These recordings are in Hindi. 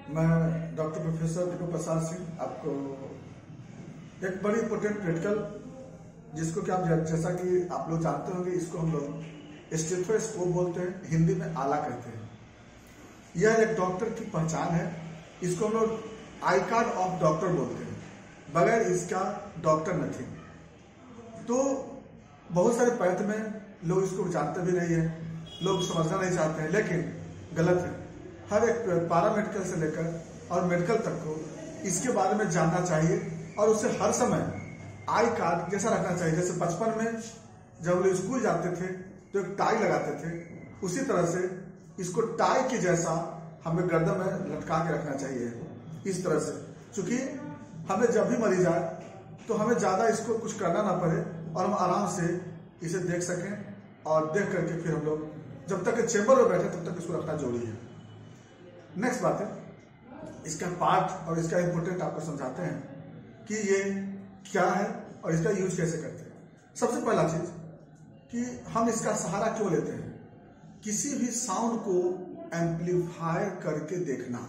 मैं डॉक्टर प्रोफेसर दीपक प्रसाद सिंह आपको एक बड़ी इंपॉर्टेंट क्रिटिकल जिसको कि आप जैसा कि आप लोग जानते होंगे, इसको हम लोग स्टेथोस्कोप बोलते हैं, हिंदी में आला कहते हैं। यह एक डॉक्टर की पहचान है। इसको हम लोग आई कार्ड ऑफ डॉक्टर बोलते हैं, बगैर इसका डॉक्टर नथिंग। तो बहुत सारे पैथ में लोग इसको जानते भी नहीं है, लोग समझना नहीं चाहते हैं, लेकिन गलत है। हर एक पैरामेडिकल से लेकर और मेडिकल तक को इसके बारे में जानना चाहिए और उसे हर समय आई कार्ड जैसा रखना चाहिए। जैसे बचपन में जब हम लोग स्कूल जाते थे तो एक टाई लगाते थे, उसी तरह से इसको टाई के जैसा हमें गर्दन में लटका के रखना चाहिए, इस तरह से। क्योंकि हमें जब भी मरीज आए तो हमें ज्यादा इसको कुछ करना ना पड़े और हम आराम से इसे देख सकें, और देख करके फिर हम लोग जब तक चेंबर में बैठे तब तक इसको रखना जरूरी है। नेक्स्ट बात है, इसका पार्ट और इसका इंपोर्टेंट आपको समझाते हैं कि ये क्या है और इसका यूज कैसे करते हैं। सबसे पहला चीज कि हम इसका सहारा क्यों लेते हैं, किसी भी साउंड को एम्पलीफाई करके देखना।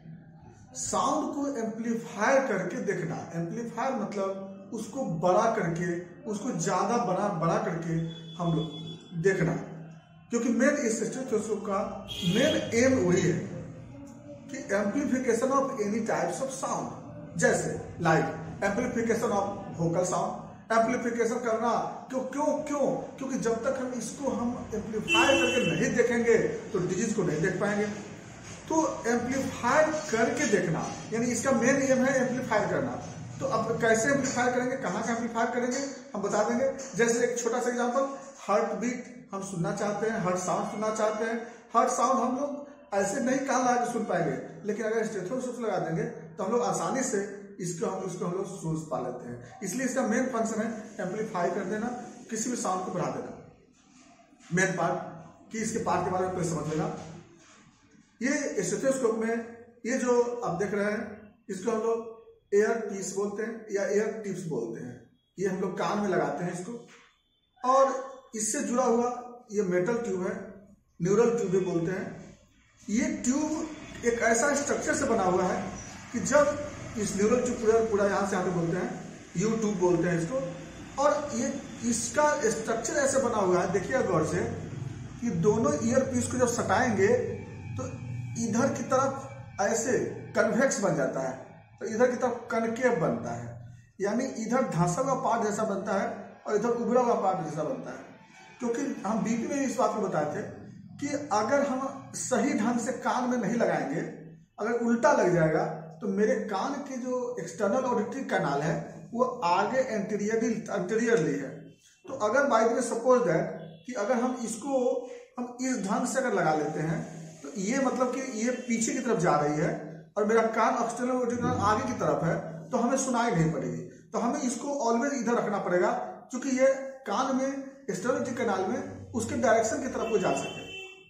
साउंड को एम्पलीफाई करके देखना, एम्पलीफाई मतलब उसको बड़ा करके, उसको ज्यादा बड़ा करके हम लोग देखना। क्योंकि मेन इस स्टेथोस्कोप का मेन एम वही है कि amplification of any types of sound, जैसे like amplification of vocal sound, amplification करना क्योंकि जब तक हम इसको एम्पलीफाई करके नहीं देखेंगे तो डिजीज को नहीं देख पाएंगे। तो एम्पलीफाई करके देखना, यानी इसका मेन एम है एम्पलीफाई करना। तो अब कैसे एम्पलीफाई करेंगे, कहाँ का एम्पलीफाई करेंगे, हम बता देंगे। जैसे एक छोटा सा एग्जांपल, हार्ट बीट हम सुनना चाहते हैं, हार्ट साउंड सुनना चाहते हैं। हार्ट साउंड हम लोग ऐसे नहीं कान लगा के सुन पाएंगे, लेकिन अगर स्टेथोस्कोप लगा देंगे तो हम लोग आसानी से इसको हम लोग सुन पा लेते हैं। इसलिए इसका मेन फंक्शन है एम्पलीफाई कर देना, किसी भी साउंड को बढ़ा देना। मेन पार्ट कि इसके पार्ट के बारे में समझ लेना। ये स्टेथोस्कोप में ये जो आप देख रहे हैं, इसको हम लोग एयर पीस बोलते हैं या एयर टिप्स बोलते हैं। ये हम लोग कान में लगाते हैं इसको, और इससे जुड़ा हुआ ये मेटल ट्यूब है, न्यूरल ट्यूब भी बोलते हैं। ये ट्यूब एक ऐसा स्ट्रक्चर से बना हुआ है कि जब इस न्यूरल ट्यूब पूरा यहाँ से आके बोलते हैं, यू ट्यूब बोलते हैं इसको, और ये इसका स्ट्रक्चर ऐसे बना हुआ है, देखिए गौर से, कि दोनों ईयर पीस को जब सटाएंगे तो इधर की तरफ ऐसे कन्वेक्स बन जाता है, तो इधर की तरफ कनकेव बनता है, यानी इधर धंसा हुआ पार्ट जैसा बनता है और इधर उभरा हुआ पार्ट जैसा बनता है। क्योंकि हम बीपी में इस बात को बताए थे कि अगर हम सही ढंग से कान में नहीं लगाएंगे, अगर उल्टा लग जाएगा तो मेरे कान के जो एक्सटर्नल ऑडिटरी कैनाल है वो आगे एंटीरियरली है। तो अगर by the way suppose that कि अगर हम इसको इस ढंग से अगर लगा लेते हैं तो ये मतलब कि ये पीछे की तरफ जा रही है और मेरा कान एक्सटर्नल ऑडिटरी कैनाल आगे की तरफ है, तो हमें सुनाई नहीं पड़ेगी। तो हमें इसको ऑलवेज इधर रखना पड़ेगा, क्योंकि ये कान में एक्सटर्नल ऑडिटरी कैनाल में उसके डायरेक्शन की तरफ को जा सके।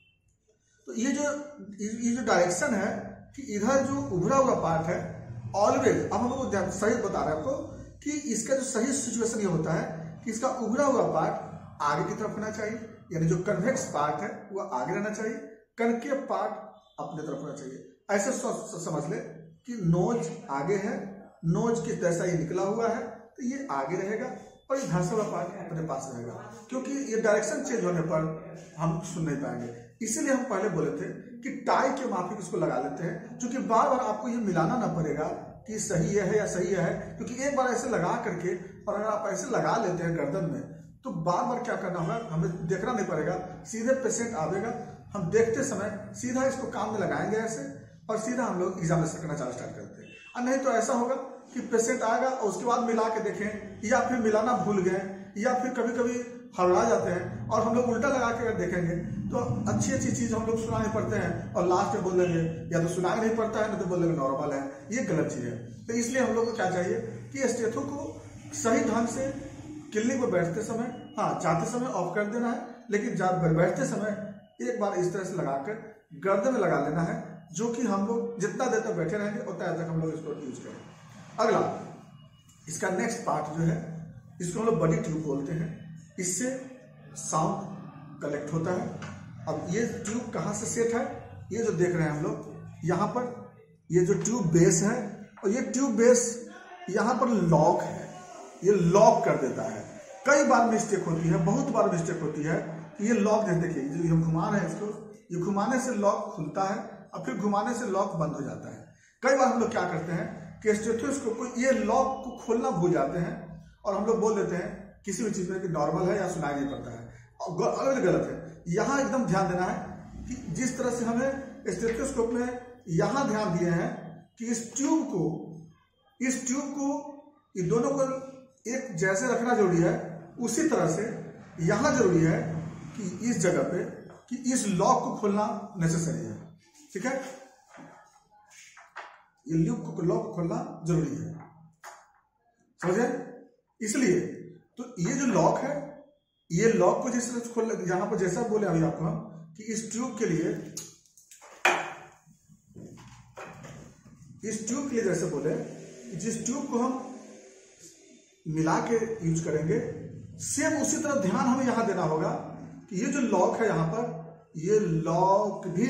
तो ये जो डायरेक्शन है कि इधर जो उभरा हुआ पार्ट है, ऑलवेज, अब हम लोग सही बता रहे हैं आपको कि इसका जो सही सिचुएशन ये होता है कि इसका उभरा हुआ पार्ट आगे की तरफ होना चाहिए, यानी जो कन्वेक्स पार्ट है वो आगे रहना चाहिए, कनकेव पार्ट अपने तरफ होना चाहिए। ऐसे समझ ले कि नोज आगे है, नोज के जैसा ये निकला हुआ है तो ये आगे रहेगा और ये धंसा हुआ पार्ट अपने पास रहेगा, क्योंकि ये डायरेक्शन चेंज होने पर हम सुन नहीं पाएंगे। इसीलिए हम पहले बोले थे कि टाई के माफिक इसको लगा लेते हैं, क्योंकि बार बार आपको ये मिलाना ना पड़ेगा कि सही है या सही है। क्योंकि एक बार ऐसे लगा करके, और अगर आप ऐसे लगा लेते हैं गर्दन में, तो बार बार क्या करना होगा, हमें देखना नहीं पड़ेगा। सीधे पेशेंट आवेगा, हम देखते समय सीधा इसको कान में लगाएंगे ऐसे, और सीधा हम लोग एग्जामिनेशन करना चालू स्टार्ट करते हैं। और नहीं तो ऐसा होगा कि पेशेंट आएगा और उसके बाद मिला के देखें, या फिर मिलाना भूल गए, या फिर कभी कभी हड़बड़ा जाते हैं और हम लोग उल्टा लगा के अगर देखेंगे तो अच्छी चीज हम लोग सुनाने पड़ते हैं और लास्ट में बोल देंगे या तो सुनाई नहीं पड़ता है, नहीं तो बोल देंगे नॉर्मल है। ये गलत चीज है। तो इसलिए हम लोग को क्या चाहिए कि स्टेथो को सही ढंग से क्लिनिक में बैठते समय, हाँ जाते समय ऑफ कर देना है, लेकिन बैठते समय एक बार इस तरह से लगाकर गर्दन में लगा लेना है, जो कि हम लोग जितना देर तक बैठे रहेंगे उतना देर तक हम लोग इसको यूज करें। अगला इसका नेक्स्ट पार्ट जो है, इसको हम लोग बॉडी ट्यूब बोलते हैं। इससे साउंड कलेक्ट होता है। अब ये ट्यूब कहाँ से सेट है, ये जो देख रहे हैं हम लोग यहाँ पर, ये जो ट्यूब बेस है, और ये ट्यूब बेस यहाँ पर लॉक है, ये लॉक कर देता है। कई बार मिस्टेक होती है, बहुत बार मिस्टेक होती है कि ये लॉक, देखिए जो हम घुमा रहे हैं इसको, ये घुमाने से लॉक खुलता है और फिर घुमाने से लॉक बंद हो जाता है। कई बार हम लोग क्या करते हैं कि स्टेथोस्कोप को ये लॉक को खोलना भूल जाते हैं और हम लोग बोल देते हैं किसी भी चीज में कि नॉर्मल है या सुनाई नहीं पड़ता है, और गलत है। यहाँ एकदम ध्यान देना है कि जिस तरह से हमें स्टेथोस्कोप में यहाँ ध्यान दिए हैं कि इस ट्यूब को ये दोनों को एक जैसे रखना जरूरी है, उसी तरह से यहाँ जरूरी है कि इस जगह पे कि इस लॉक को खोलना नेसेसरी है। ठीक है, ये लॉक को खोलना जरूरी है, समझे? इसलिए तो ये जो लॉक है, ये लॉक को जिस तरह खोल, यहां पर जैसा बोले अभी आपको हम कि इस ट्यूब के लिए जैसे बोले, जिस ट्यूब को हम मिला के यूज करेंगे, सेम उसी तरह ध्यान हमें यहां देना होगा कि ये जो लॉक है यहां पर, ये लॉक भी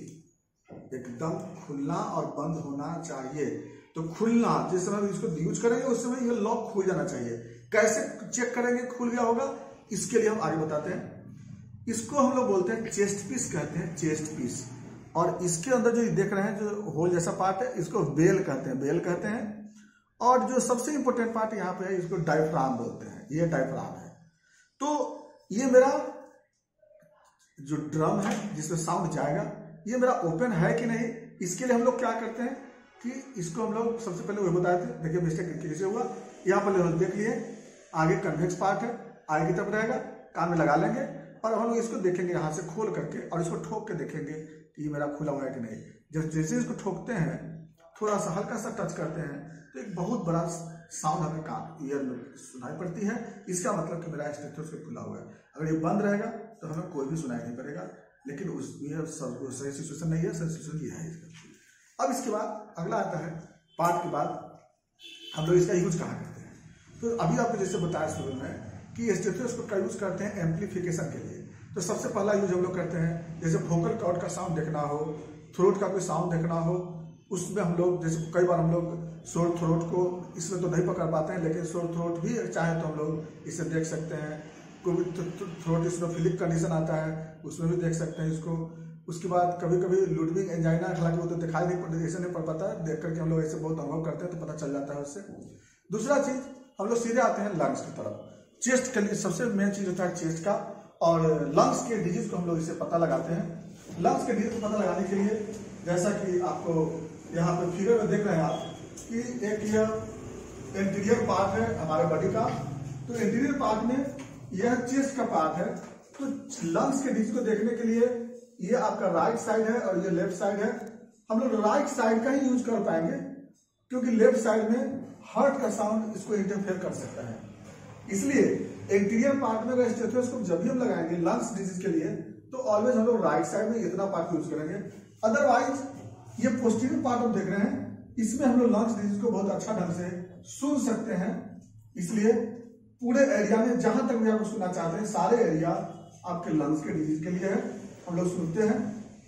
एकदम खुलना और बंद होना चाहिए। तो खुलना, जिस समय इसको यूज करेंगे उस समय ये लॉक खुल जाना चाहिए। कैसे चेक करेंगे खुल गया होगा, इसके लिए हम आगे बताते हैं। इसको हम लोग बोलते हैं चेस्ट पीस, कहते हैं चेस्ट पीस। और इसके अंदर जो देख रहे हैं जो होल जैसा पार्ट है, इसको बेल कहते हैं। और जो सबसे इंपॉर्टेंट पार्ट यहाँ पे है, इसको डायफ्राम बोलते हैं, ये डायफ्राम है। तो ये मेरा जो ड्रम है जिसमें साउंड जाएगा, ये मेरा ओपन है कि नहीं, इसके लिए हम लोग क्या करते हैं कि इसको हम लोग सबसे पहले वही बताए थे। देखिए मिस्टेक कैसे हुआ, यहाँ पर हम देख लिए, आगे कन्वेक्स पार्ट है, आगे की तरफ रहेगा, कान में लगा लेंगे और हम लोग इसको देखेंगे यहाँ से खोल करके, और इसको ठोक के देखेंगे कि ये मेरा खुला हुआ है कि नहीं। जब जैसे इसको ठोकते हैं, थोड़ा सा हल्का सा टच करते हैं, तो एक बहुत बड़ा साउंड हमें कान ईयर में सुनाई पड़ती है। इसका मतलब कि मेरा स्टेथोस्कोप खुला हुआ है। अगर ये बंद रहेगा तो हमें कोई भी सुनाई नहीं पड़ेगा, लेकिन सही सिचुएशन नहीं है, सही सिचुएशन ये है इसका। अब इसके बाद अगला आता है पार्ट के बाद हम लोग इसका यूज कहाँ करते हैं। तो अभी आपको जैसे बताया शुरू में कि स्टेथोस्कोप का यूज करते हैं एम्पलीफिकेशन के लिए। तो सबसे पहला यूज हम लोग करते हैं, जैसे वोकल कॉर्ड का साउंड देखना हो, थ्रोट का कोई साउंड देखना हो, उसमें हम लोग जैसे कई बार हम लोग शोर थ्रोट को इसमें तो नहीं पकड़ पाते हैं, लेकिन शोर थ्रोट भी चाहे तो हम लोग इसे देख सकते हैं। कोई थ्रोट इसनोफिलिक कंडीशन आता है, उसमें भी देख सकते हैं इसको। उसके बाद कभी कभी लुडविग एंजाइना, हालांकि वो तो दिखाई नहीं पड़ता, ऐसे नहीं पड़ पाता है, देख करके हम लोग ऐसे बहुत अनुभव करते हैं तो पता चल जाता है उससे। दूसरा चीज हम लोग सीधे आते हैं लंग्स की तरफ। चेस्ट के लिए सबसे मेन चीज होता है चेस्ट का, और लंग्स के डिजीज को हम लोग इसे पता लगाते हैं। लंग्स के डिजीज को पता लगाने के लिए, जैसा कि आपको यहाँ पे फिगर में देख रहे हैं आप कि एक यह इंटीरियर पार्ट है हमारे बॉडी का। तो इंटीरियर पार्ट में यह चेस्ट का पार्ट है। तो लंग्स के डिजीज को देखने के लिए ये आपका राइट साइड है और ये लेफ्ट साइड है। हम लोग राइट साइड का ही यूज कर पाएंगे, क्योंकि लेफ्ट साइड में हार्ट का साउंड इसको इंटरफेयर कर सकता है। इसलिए इंटीरियर पार्ट में अगर स्टेथोस्कोप जब भी हम लगाएंगे लंग्स डिजीज के लिए, तो ऑलवेज हम लोग राइट साइड में इतना पार्ट यूज करेंगे। अदरवाइज ये पोस्टीरियर पार्ट आप देख रहे हैं, इसमें हम लोग लंग्स डिजीज को बहुत अच्छा ढंग से सुन सकते हैं। इसलिए पूरे एरिया में जहां तक भी आप सुनना चाहते हैं, सारे एरिया आपके लंग्स के डिजीज के लिए है, हम लोग सुनते हैं।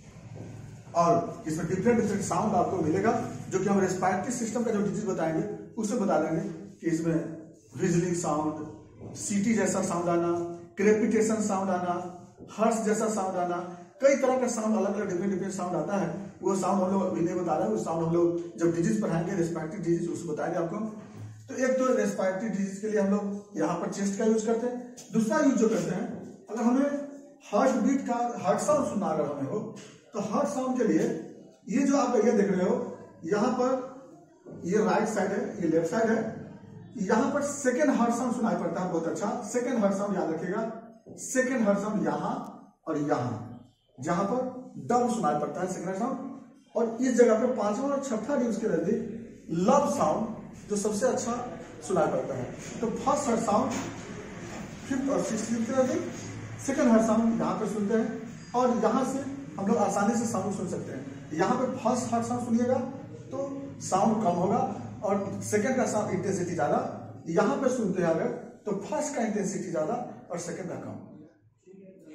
और इसमें डिफरेंट साउंड आपको मिलेगा, जो कि हम रेस्पिरेटरी सिस्टम का जो डिजीज बताएंगे उससे बता देंगे कि इसमें विजलिंग साउंड, सीटी जैसा साउंड आना, क्रेपिटेशन साउंड आना, हर्ष जैसा साउंड आना, कई तरह का साउंड, अलग अलग डिफरेंट साउंड आता है। वो साउंड हम लोग अभी नहीं बता रहे हैं, वो साउंड हम लोग जब डिजीज पढ़ाएंगे रेस्पिरेटरी डिजीज उसको बताएंगे आपको। तो एक तो रेस्पिरेटरी डिजीज के लिए हम लोग यहाँ पर चेस्ट का यूज करते हैं। दूसरा यूज जो करते हैं, अगर हमें हार्ट बीट का हार्ट साउंड सुनना अगर हमें हो, तो हार्ट साउंड के लिए ये जो आप एरिया देख रहे हो, यहाँ पर ये राइट साइड है, ये लेफ्ट साइड है, यहाँ पर सेकेंड हार्ट साउंड सुनाई पड़ता है बहुत अच्छा। सेकेंड हार्ट साउंड याद रखिएगा, सेकेंड हार्ट साउंड यहाँ और यहाँ, जहां पर डब सुनाई पड़ता है सेकेंड साउंड। और इस जगह पे पांचवा और छठा डिग्री के नजदीक लब साउंड जो सबसे अच्छा सुनाई पड़ता है। तो फर्स्ट हार्ट साउंड, फिफ्थ और सिक्स्थ डिग्री के नजदीक सेकेंड हार्ट साउंड यहाँ पे सुनते हैं, और यहाँ से हम लोग आसानी से साउंड सुन सकते हैं। यहाँ पे फर्स्ट हार्ट साउंड सुनिएगा तो साउंड कम होगा, और सेकेंड का साउंड इंटेंसिटी ज्यादा। यहाँ पे सुनते हैं अगर, तो फर्स्ट का इंटेंसिटी ज्यादा और सेकेंड का कम।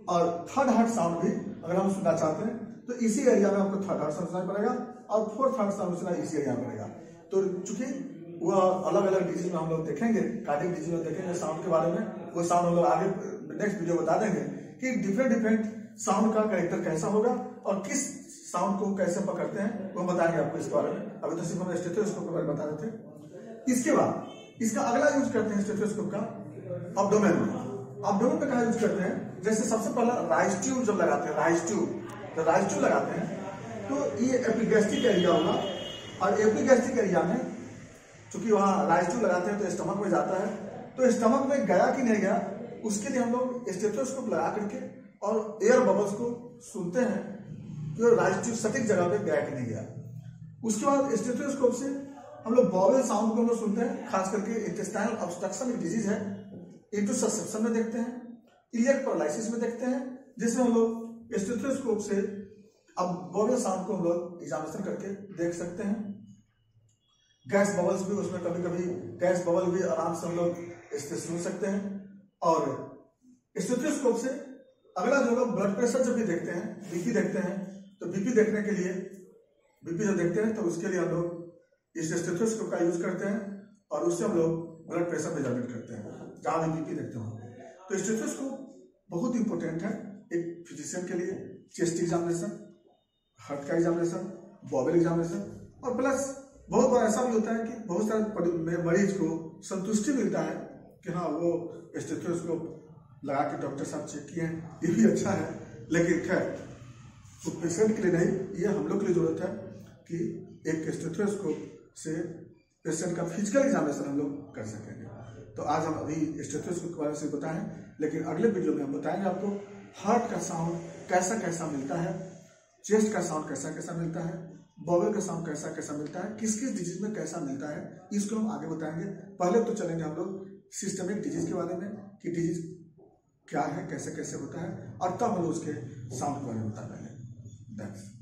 और थर्ड हार्ट साउंड भी अगर हम सुनना चाहते हैं तो इसी एरिया में आपको थर्ड हार्ट साउंड सुनाई पड़ेगा और फोर्थ हार्ट साउंड सुना इसी एरिया में पड़ेगा। तो चूंकि वह अलग अलग डिजीज में हम लोग देखेंगे, कार्डियक डिजीज में देखेंगे साउंड के बारे में, वो साउंड हम लोग आगे नेक्स्ट वीडियो बता देंगे कि डिफरेंट साउंड का कैरेक्टर कैसा होगा और किस साउंड को कैसे पकड़ते हैं वो बताएंगे आपको इसके बारे में। अभी तो सिर्फ हम स्टेथोस्कोप के बारे में बता रहे थे। इसके बाद इसका अगला यूज करते हैं स्टेथोस्कोप का अब्डोमेन में। अब्डोमेन में कहा यूज करते हैं, जैसे सबसे पहला राइस ट्यूब जब लगाते हैं, राइस ट्यूब लगाते हैं तो ये एपिगैस्ट्रिक एरिया होगा और एपिगैस्ट्रिक एरिया में चूंकि वहां राइस ट्यूब लगाते हैं तो स्टमक में जाता है, तो स्टमक में गया कि नहीं गया उसके लिए हम लोग स्टेथोस्कोप लगा करके और एयर बबल्स को सुनते हैं कि राइस ट्यूब सटीक जगह पे गया कि नहीं गया। उसके बाद स्टेथोस्कोप से हम लोग वॉवेल साउंड को हम लोग सुनते हैं, खास करके इंटेस्टाइनल ऑब्स्ट्रक्शन डिजीज है, इंटरसेप्शन में देखते हैं, इलियक पैरालिसिस में देखते हैं, जिसमें हम लोग स्टेथोस्कोप से अब वॉवेल साउंड को हम लोग एग्जामिनेशन करके देख सकते हैं। गैस बबल्स भी उसमें कभी कभी गैस बबल भी आराम से हम लोग इससे सुन सकते हैं। और स्टेथोस्कोप से अगला जो लोग ब्लड प्रेशर जब भी देखते हैं, बीपी देखते हैं, तो बीपी देखने के लिए बीपी जब देखते हैं तो उसके लिए हम लोग इस स्टेथोस्कोप का यूज करते हैं और उससे हम लोग ब्लड प्रेशर मेजरमेंट करते हैं जहां भी बीपी देखते हो। तो स्टेथोस्कोप बहुत इंपॉर्टेंट है एक फिजिशियन के लिए, चेस्ट एग्जामिनेशन, हार्ट का एग्जामिनेशन, वॉवेल एग्जामिनेशन, और प्लस बहुत बार ऐसा भी होता है कि बहुत सारे मरीज को संतुष्टि मिलता है कि हाँ वो स्टेथोस्कोप लगा के डॉक्टर साहब चेक किए हैं, ये भी अच्छा है। लेकिन खैर तो पेशेंट के लिए नहीं, ये हम लोग के लिए जरूरत है कि एक स्टेथोस्कोप से पेशेंट का फिजिकल एग्जामिनेशन हम लोग कर सकेंगे। तो आज हम अभी स्टेथोस्कोप के बारे में बताएं, लेकिन अगले वीडियो में हम बताएंगे आपको हार्ट का साउंड कैसा कैसा मिलता है, चेस्ट का साउंड कैसा कैसा मिलता है, वॉवेल का साउंड कैसा कैसा मिलता है, किस किस डिजीज में कैसा मिलता है, इसको हम आगे बताएंगे। पहले तो चलेंगे हम लोग सिस्टमिक डिजीज के बारे में कि डिजीज क्या है, कैसे कैसे होता है, और तब हम लोग उसके साउंड के बारे में बता पाएंगे। थैंक्स।